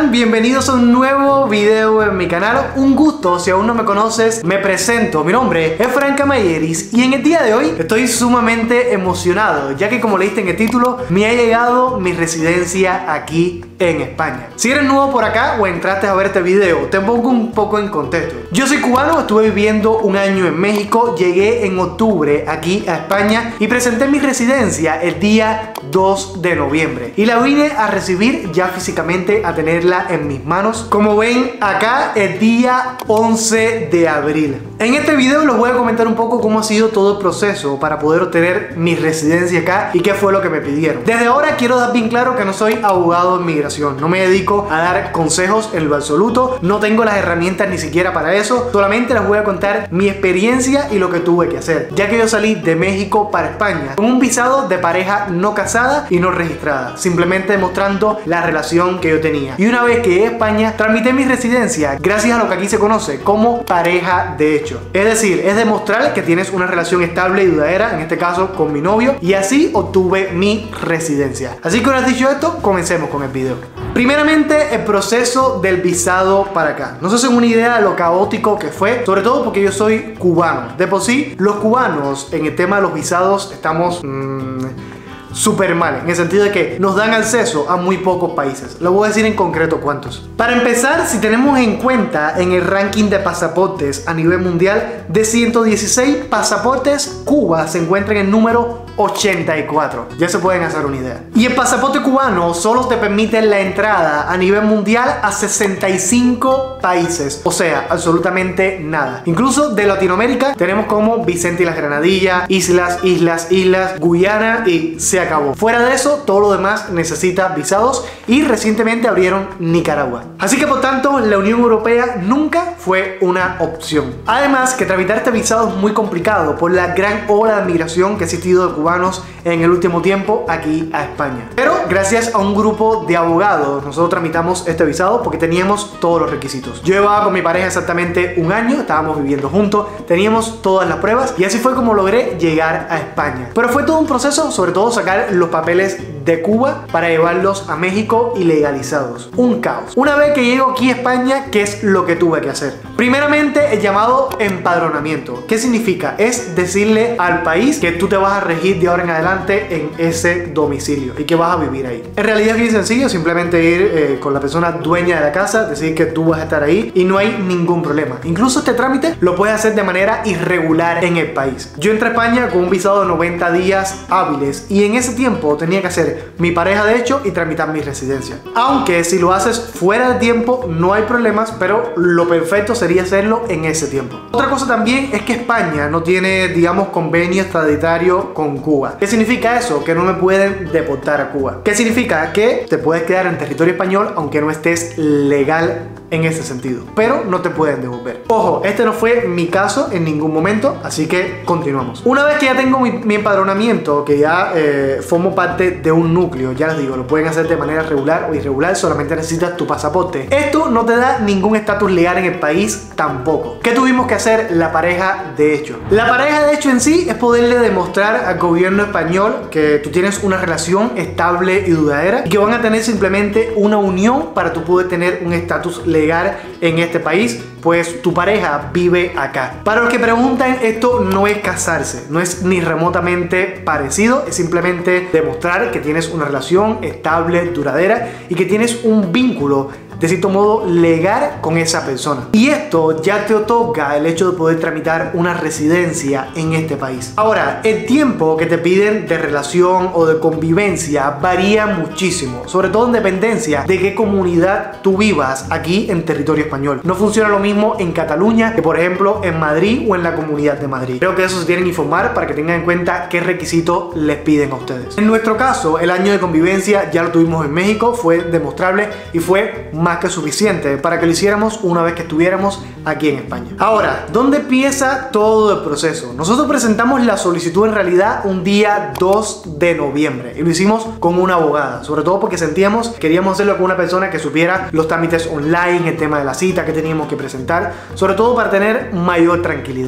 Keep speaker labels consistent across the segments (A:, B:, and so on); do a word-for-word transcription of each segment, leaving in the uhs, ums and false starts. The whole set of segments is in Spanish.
A: están? Bienvenidos a un nuevo video en mi canal. Un gusto, si aún no me conoces, me presento. Mi nombre es Frank Mayeris y en el día de hoy estoy sumamente emocionado, ya que como leíste en el título, me ha llegado mi residencia aquí en España. Si eres nuevo por acá o entraste a ver este video, te pongo un poco en contexto. Yo soy cubano, estuve viviendo un año en México, llegué en octubre aquí a España y presenté mi residencia el día dos de noviembre. Y la vine a recibir ya físicamente, a tenerla en mis manos, como ven acá, el día once de abril. En este video les voy a comentar un poco cómo ha sido todo el proceso para poder obtener mi residencia acá y qué fue lo que me pidieron. Desde ahora quiero dar bien claro que no soy abogado de migración, no me dedico a dar consejos en lo absoluto, no tengo las herramientas ni siquiera para eso, solamente les voy a contar mi experiencia y lo que tuve que hacer, ya que yo salí de México para España con un visado de pareja no casada y no registrada, simplemente demostrando la relación que yo tenía. Y una vez que llegué a España, tramité mi residencia gracias a lo que aquí se conoce como pareja de hecho. Es decir, es demostrar que tienes una relación estable y duradera, en este caso con mi novio, y así obtuve mi residencia. Así que una vez dicho esto, comencemos con el video. Primeramente, el proceso del visado para acá. No se hacen una idea de lo caótico que fue, sobre todo porque yo soy cubano. De por sí, los cubanos en el tema de los visados estamos Mmm, súper mal, en el sentido de que nos dan acceso a muy pocos países. Lo voy a decir en concreto cuántos. Para empezar, si tenemos en cuenta en el ranking de pasaportes a nivel mundial, de ciento dieciséis pasaportes, Cuba se encuentra en el número ochenta y cuatro. Ya se pueden hacer una idea. Y el pasaporte cubano solo te permite la entrada a nivel mundial a sesenta y cinco países. O sea, absolutamente nada. Incluso de Latinoamérica tenemos como Vicente y las Granadillas, Islas, Islas, Islas, Guyana y se acabó. Fuera de eso, todo lo demás necesita visados y recientemente abrieron Nicaragua. Así que por tanto, la Unión Europea nunca fue una opción. Además, que tramitar este visado es muy complicado por la gran ola de migración que ha existido de cubanos en el último tiempo aquí a España. Pero gracias a un grupo de abogados, nosotros tramitamos este visado porque teníamos todos los requisitos. Yo llevaba con mi pareja exactamente un año, estábamos viviendo juntos, teníamos todas las pruebas y así fue como logré llegar a España. Pero fue todo un proceso, sobre todo sacar los papeles de Cuba para llevarlos a México y legalizados. Un caos. Una vez que llego aquí a España, ¿qué es lo que tuve que hacer? Primeramente, el llamado empadronamiento. ¿Qué significa? Es decirle al país que tú te vas a regir de ahora en adelante en ese domicilio y que vas a vivir ahí. En realidad es bien sencillo, simplemente ir eh, con la persona dueña de la casa, decir que tú vas a estar ahí y no hay ningún problema. Incluso este trámite lo puedes hacer de manera irregular en el país. Yo entré a España con un visado de noventa días hábiles y en ese tiempo tenía que hacer mi pareja de hecho y tramitar mi residencia. Aunque si lo haces fuera de tiempo no hay problemas, pero lo perfecto sería hacerlo en ese tiempo. Otra cosa también es que España no tiene, digamos, convenio extraditario con Cuba. ¿Qué significa eso? Que no me pueden deportar a Cuba. ¿Qué significa? Que te puedes quedar en territorio español aunque no estés legal en ese sentido, pero no te pueden devolver. Ojo, este no fue mi caso en ningún momento, así que continuamos. Una vez que ya tengo mi, mi empadronamiento, que ya eh, formo parte de un núcleo, ya les digo, lo pueden hacer de manera regular o irregular, solamente necesitas tu pasaporte. Esto no te da ningún estatus legal en el país tampoco. ¿Qué tuvimos que hacer la pareja de hecho? La pareja de hecho en sí es poderle demostrar al gobierno español que tú tienes una relación estable y duradera y que van a tener simplemente una unión para tú poder tener un estatus legal legal en este país, pues tu pareja vive acá. Para los que preguntan, esto no es casarse, no es ni remotamente parecido, es simplemente demostrar que tienes una relación estable, duradera y que tienes un vínculo de cierto modo legal con esa persona. Y esto ya te otorga el hecho de poder tramitar una residencia en este país. Ahora, el tiempo que te piden de relación o de convivencia varía muchísimo, sobre todo en dependencia de qué comunidad tú vivas aquí en territorio español. No funciona lo mismo en Cataluña que por ejemplo en Madrid o en la Comunidad de Madrid. Creo que eso se tienen que informar para que tengan en cuenta qué requisitos les piden a ustedes. En nuestro caso, el año de convivencia ya lo tuvimos en México, fue demostrable y fue más que suficiente para que lo hiciéramos una vez que estuviéramos aquí en España. Ahora, ¿dónde empieza todo el proceso? Nosotros presentamos la solicitud en realidad un día dos de noviembre y lo hicimos con una abogada, sobre todo porque sentíamos, queríamos hacerlo con una persona que supiera los trámites online, el tema de la cita que teníamos que presentar, sobre todo para tener mayor tranquilidad.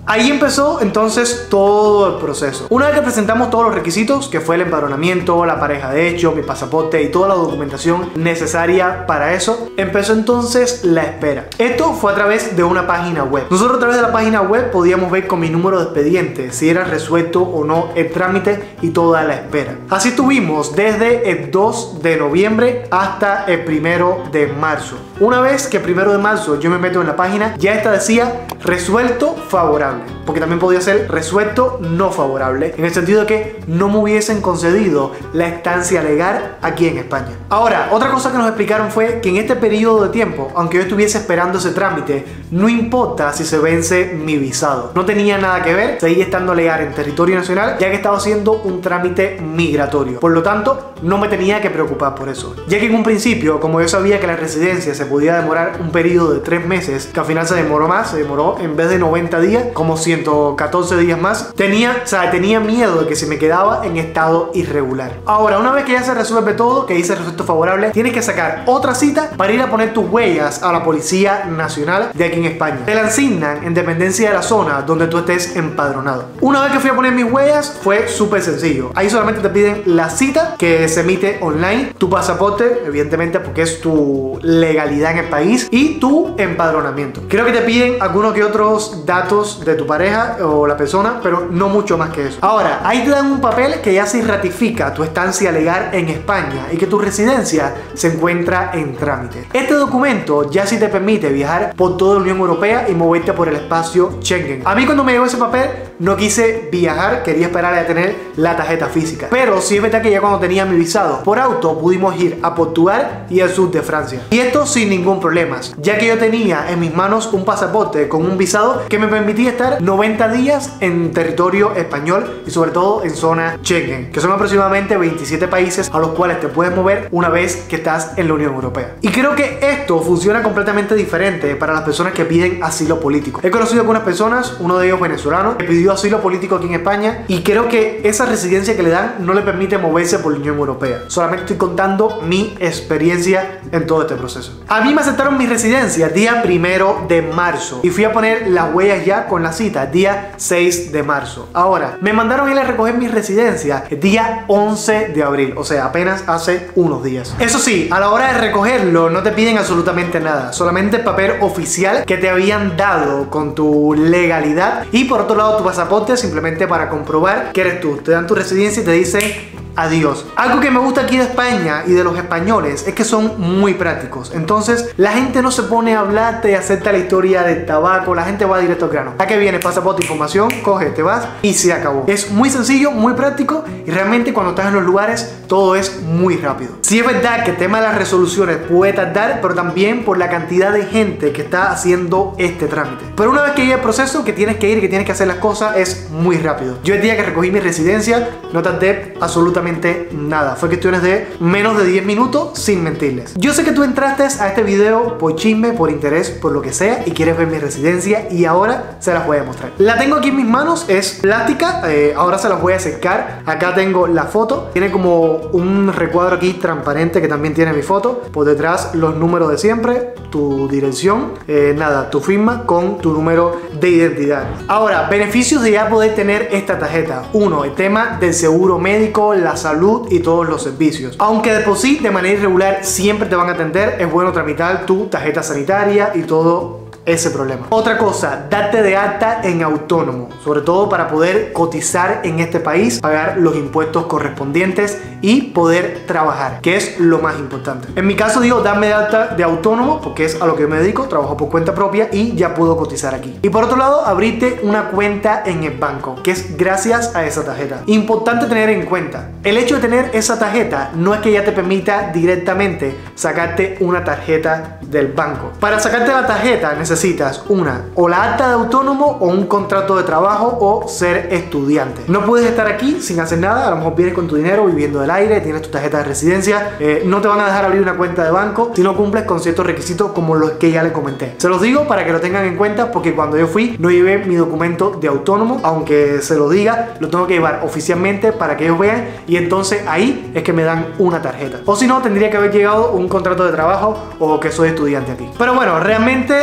A: Ahí empezó entonces todo el proceso. Una vez que presentamos todos los requisitos, que fue el empadronamiento, la pareja de hecho, mi pasaporte y toda la documentación necesaria para eso, empezó entonces la espera. Esto fue a través de una página web. Nosotros a través de la página web podíamos ver con mi número de expediente si era resuelto o no el trámite y toda la espera. Así estuvimos desde el dos de noviembre hasta el primero de marzo. Una vez que el primero de marzo yo me meto en la página, ya esta decía resuelto favorable, porque también podía ser resuelto no favorable, en el sentido de que no me hubiesen concedido la estancia legal aquí en España. Ahora, otra cosa que nos explicaron fue que en este periodo de tiempo, aunque yo estuviese esperando ese trámite, no importa si se vence mi visado. No tenía nada que ver, seguía estando legal en territorio nacional, ya que estaba haciendo un trámite migratorio. Por lo tanto, no me tenía que preocupar por eso. Ya que en un principio, como yo sabía que la residencia se podía demorar un periodo de tres meses, que al final se demoró más, se demoró en vez de noventa días, como ciento catorce días más, tenía, o sea, tenía miedo de que se me quedaba en estado irregular. Ahora, una vez que ya se resuelve todo, que dice resuelto favorable, tienes que sacar otra cita para ir a poner tus huellas a la Policía Nacional de aquí en España. Te la asignan en dependencia de la zona donde tú estés empadronado. Una vez que fui a poner mis huellas, fue súper sencillo. Ahí solamente te piden la cita que se emite online, tu pasaporte, evidentemente porque es tu legalidad en el país, y tu empadronamiento. Creo que te piden algunos que otros datos de tu pareja o la persona, pero no mucho más que eso. Ahora, ahí te dan un papel que ya se ratifica tu estancia legal en España y que tu residencia se encuentra en trámite. Este documento ya sí te permite viajar por toda la Unión Europea y moverte por el espacio Schengen. A mí cuando me llegó ese papel no quise viajar, quería esperar a tener la tarjeta física. Pero sí es verdad que ya cuando tenía mi visado por auto pudimos ir a Portugal y al sur de Francia. Y esto sin ningún problema, ya que yo tenía en mis manos un pasaporte con un visado que me permitía estar noventa días en territorio español y sobre todo en zona Schengen, que son aproximadamente veintisiete países a los cuales te puedes mover una vez que estás en la Unión Europea. Y creo que esto funciona completamente diferente para las personas que piden asilo político. He conocido algunas personas, uno de ellos venezolano, que pidió asilo político aquí en España y creo que esa residencia que le dan no le permite moverse por la Unión Europea. Solamente estoy contando mi experiencia en todo este proceso. A mí me aceptaron mi residencia día primero de marzo y fui a poner las huellas ya con la cita día seis de marzo. Ahora, me mandaron a ir a recoger mi residencia el día once de abril, o sea, apenas hace unos días. Eso sí, a la hora de recogerlo no te piden absolutamente nada, solamente el papel oficial que te habían dado con tu legalidad y por otro lado tu pasaporte simplemente para comprobar que eres tú. Te dan tu residencia y te dicen adiós. Algo que me gusta aquí de España y de los españoles es que son muy prácticos. Entonces la gente no se pone a hablarte y acepta la historia del tabaco. La gente va directo al grano. ¿A qué viene? Pasaporte, información, coge, te vas y se acabó. Es muy sencillo, muy práctico y realmente cuando estás en los lugares todo es muy rápido. Sí es verdad que el tema de las resoluciones puede tardar, pero también por la cantidad de gente que está haciendo este trámite. Pero una vez que llega el proceso, que tienes que ir y que tienes que hacer las cosas, es muy rápido. Yo el día que recogí mi residencia no tardé absolutamente nada. Fue cuestiones de menos de diez minutos, sin mentirles. Yo sé que tú entraste a este video por chisme, por interés, por lo que sea y quieres ver mi residencia y ahora se las voy a mostrar. La tengo aquí en mis manos, es plástica, eh, ahora se las voy a secar. Acá tengo la foto, tiene como un recuadro aquí transparente que también tiene mi foto. Por detrás los números de siempre, tu dirección, eh, nada, tu firma con tu número de identidad. Ahora, beneficios de ya poder tener esta tarjeta. Uno, el tema del seguro médico, la salud y todos los servicios. Aunque de por sí de manera irregular siempre te van a atender, es bueno tramitar tu tarjeta sanitaria y todo ese problema. Otra cosa, date de alta en autónomo, sobre todo para poder cotizar en este país, pagar los impuestos correspondientes y poder trabajar, que es lo más importante. En mi caso digo, dame de alta de autónomo porque es a lo que me dedico, trabajo por cuenta propia y ya puedo cotizar aquí. Y por otro lado, abrirte una cuenta en el banco, que es gracias a esa tarjeta. Importante tener en cuenta, el hecho de tener esa tarjeta no es que ya te permita directamente sacarte una tarjeta del banco. Para sacarte la tarjeta necesitas necesitas una, o la acta de autónomo o un contrato de trabajo o ser estudiante. No puedes estar aquí sin hacer nada, a lo mejor vienes con tu dinero viviendo del aire, tienes tu tarjeta de residencia, eh, no te van a dejar abrir una cuenta de banco si no cumples con ciertos requisitos como los que ya les comenté. Se los digo para que lo tengan en cuenta porque cuando yo fui no llevé mi documento de autónomo, aunque se lo diga, lo tengo que llevar oficialmente para que ellos vean y entonces ahí es que me dan una tarjeta. O si no, tendría que haber llegado un contrato de trabajo o que soy estudiante aquí. Pero bueno, realmente se los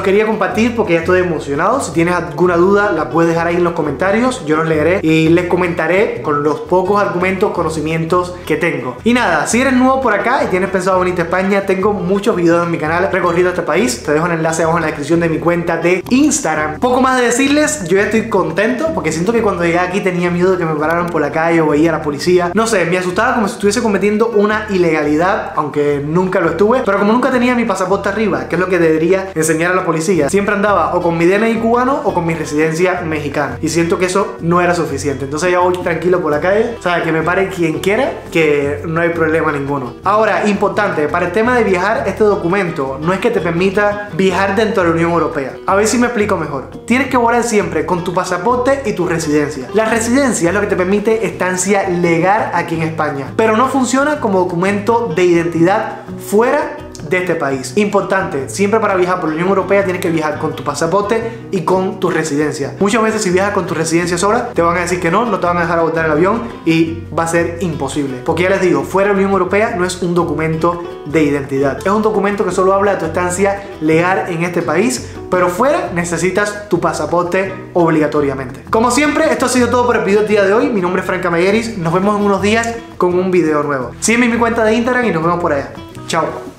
A: quería compartir porque ya estoy emocionado. Si tienes alguna duda la puedes dejar ahí en los comentarios, yo los leeré y les comentaré con los pocos argumentos, conocimientos que tengo. Y nada, si eres nuevo por acá y tienes pensado venirte a España, tengo muchos videos en mi canal recorrido este país. Te dejo el enlace abajo en la descripción de mi cuenta de Instagram. Poco más de decirles, yo ya estoy contento porque siento que cuando llegué aquí tenía miedo de que me pararan por la calle o veía a la policía. No sé, me asustaba como si estuviese cometiendo una ilegalidad, aunque nunca lo estuve. Pero como nunca tenía mi pasaporte arriba, que es lo que debería enseñar a la policía, siempre andaba o con mi D N I cubano o con mi residencia mexicana. Y siento que eso no era suficiente. Entonces ya voy tranquilo por la calle. O sea, que me pare quien quiera, que no hay problema ninguno. Ahora, importante, para el tema de viajar, este documento no es que te permita viajar dentro de la Unión Europea. A ver si me explico mejor. Tienes que volar siempre con tu pasaporte y tu residencia. La residencia es lo que te permite estancia legal aquí en España, pero no funciona como documento de identidad fuera de este país. Importante, siempre para viajar por la Unión Europea tienes que viajar con tu pasaporte y con tu residencia. Muchas veces si viajas con tu residencia sola te van a decir que no, no te van a dejar abordar el avión y va a ser imposible. Porque ya les digo, fuera de la Unión Europea no es un documento de identidad. Es un documento que solo habla de tu estancia legal en este país, pero fuera necesitas tu pasaporte obligatoriamente. Como siempre, esto ha sido todo por el video del día de hoy. Mi nombre es Fran Camelleris. Nos vemos en unos días con un video nuevo. Sígueme en mi cuenta de Instagram y nos vemos por allá. Chao.